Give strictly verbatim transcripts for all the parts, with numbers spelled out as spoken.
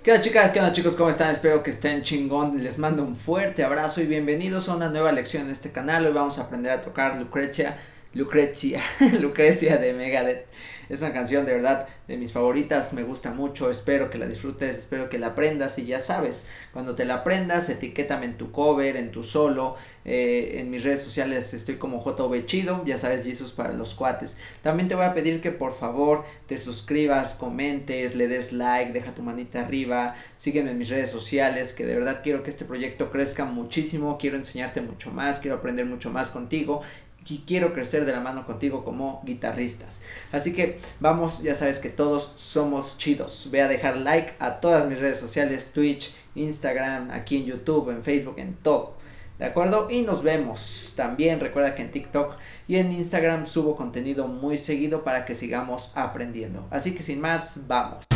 ¿Qué onda chicas? ¿Qué onda chicos? ¿Cómo están? Espero que estén chingón. Les mando un fuerte abrazo y bienvenidos a una nueva lección en este canal. Hoy vamos a aprender a tocar Lucrecia, Lucrecia, Lucrecia de Megadeth. Es una canción de verdad de mis favoritas, me gusta mucho, espero que la disfrutes, espero que la aprendas y ya sabes, cuando te la aprendas, etiquétame en tu cover, en tu solo, eh, en mis redes sociales estoy como J V Chido, ya sabes, Jesus para los cuates. También te voy a pedir que por favor te suscribas, comentes, le des like, deja tu manita arriba, sígueme en mis redes sociales, que de verdad quiero que este proyecto crezca muchísimo, quiero enseñarte mucho más, quiero aprender mucho más contigo. Y quiero crecer de la mano contigo como guitarristas. Así que vamos, ya sabes que todos somos chidos. Ve a dejar like a todas mis redes sociales, Twitch, Instagram, aquí en YouTube, en Facebook, en todo. ¿De acuerdo? Y nos vemos. También recuerda que en TikTok y en Instagram subo contenido muy seguido para que sigamos aprendiendo. Así que sin más, vamos.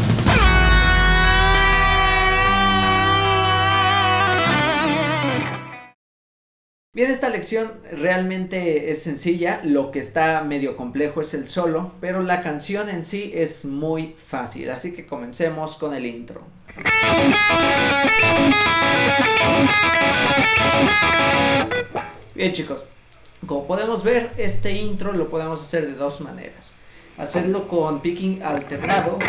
Bien, esta lección realmente es sencilla, lo que está medio complejo es el solo, pero la canción en sí es muy fácil, así que comencemos con el intro. Bien chicos, como podemos ver, este intro lo podemos hacer de dos maneras. Hacerlo con picking alternado.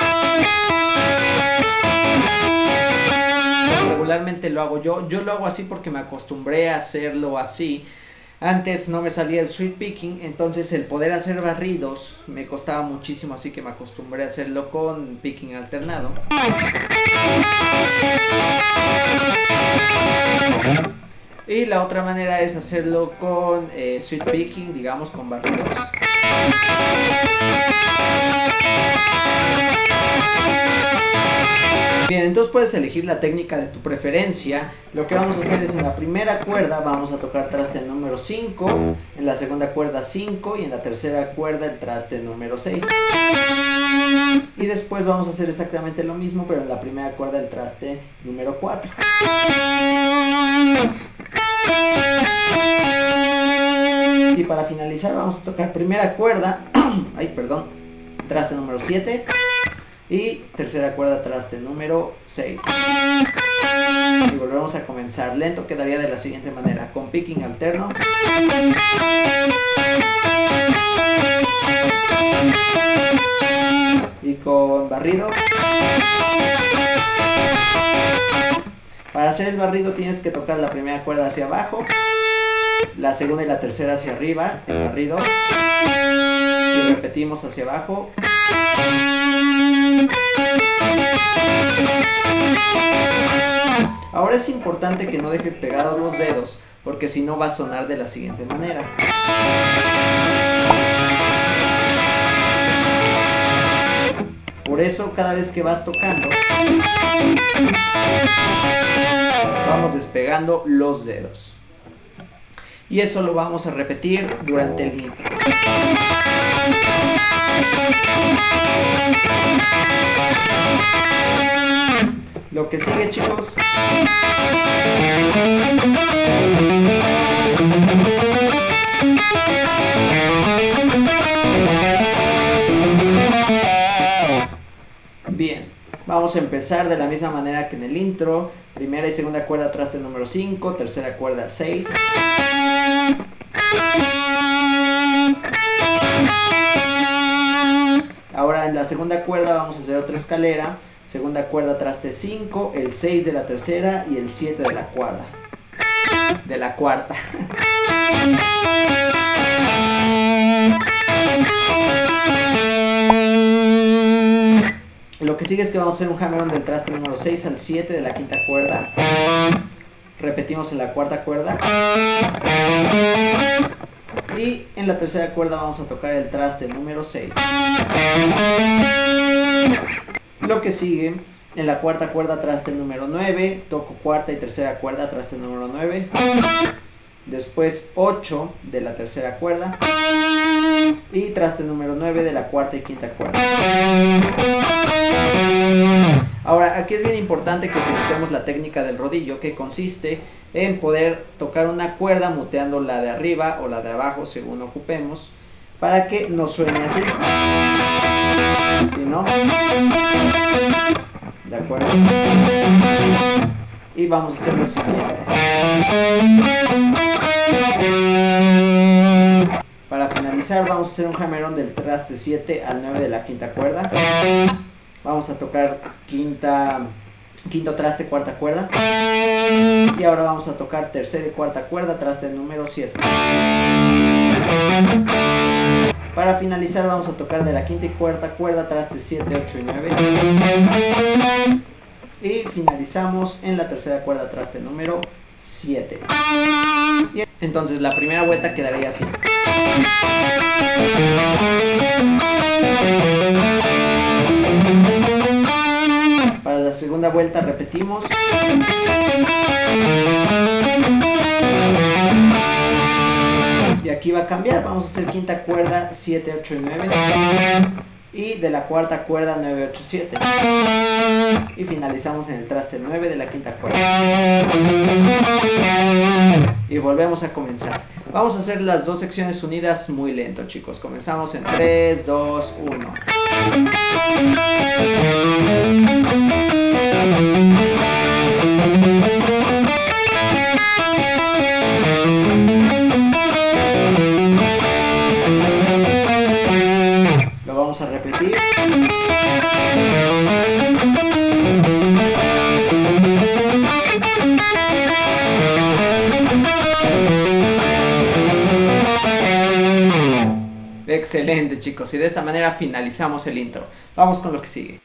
Regularmente lo hago yo, yo lo hago así porque me acostumbré a hacerlo así. Antes no me salía el sweep picking, entonces el poder hacer barridos me costaba muchísimo, así que me acostumbré a hacerlo con picking alternado. Y la otra manera es hacerlo con eh, sweep picking, digamos con barridos. Bien, entonces puedes elegir la técnica de tu preferencia. Lo que vamos a hacer es en la primera cuerda vamos a tocar traste número cinco, en la segunda cuerda cinco y en la tercera cuerda el traste número seis. Y después vamos a hacer exactamente lo mismo, pero en la primera cuerda el traste número cuatro. Y para finalizar vamos a tocar primera cuerda, ay perdón, traste número siete. Y tercera cuerda traste número seis. Y volvemos a comenzar. Lento quedaría de la siguiente manera, con picking alterno. Y con barrido. Para hacer el barrido tienes que tocar la primera cuerda hacia abajo, la segunda y la tercera hacia arriba, el barrido. Y repetimos hacia abajo. Ahora es importante que no dejes pegados los dedos, porque si no va a sonar de la siguiente manera. Por eso cada vez que vas tocando, vamos despegando los dedos. Y eso lo vamos a repetir durante el intro. Lo que sigue, chicos, bien, vamos a empezar de la misma manera que en el intro. Primera y segunda cuerda traste número cinco, tercera cuerda seis. Ahora en la segunda cuerda vamos a hacer otra escalera. Segunda cuerda traste cinco, el seis de la tercera y el siete de la cuarta. De la cuarta. Lo que sigue es que vamos a hacer un hammer-on del traste número seis al siete de la quinta cuerda. Repetimos en la cuarta cuerda. Y en la tercera cuerda vamos a tocar el traste número seis. Lo que sigue, en la cuarta cuerda traste número nueve, toco cuarta y tercera cuerda traste número nueve. Después ocho de la tercera cuerda. Y traste número nueve de la cuarta y quinta cuerda. Ahora, aquí es bien importante que utilicemos la técnica del rodillo, que consiste en poder tocar una cuerda muteando la de arriba o la de abajo según ocupemos, para que no suene así. Si no, ¿de acuerdo? Y vamos a hacer lo siguiente. Para finalizar vamos a hacer un hammer-on del traste siete al nueve de la quinta cuerda. Vamos a tocar quinta, quinto traste, cuarta cuerda. Y ahora vamos a tocar tercera y cuarta cuerda, traste número siete. Para finalizar vamos a tocar de la quinta y cuarta cuerda, traste siete, ocho y nueve. Y finalizamos en la tercera cuerda, traste número siete. Y entonces la primera vuelta quedaría así. Para la segunda vuelta repetimos. Y aquí va a cambiar, vamos a hacer quinta cuerda, siete, ocho y nueve. Y de la cuarta cuerda, nueve, ocho, siete. Y finalizamos en el traste nueve de la quinta cuerda. Y volvemos a comenzar. Vamos a hacer las dos secciones unidas muy lento, chicos. Comenzamos en tres, dos, uno. Lo vamos a repetir. Excelente, chicos, y de esta manera finalizamos el intro. Vamos con lo que sigue.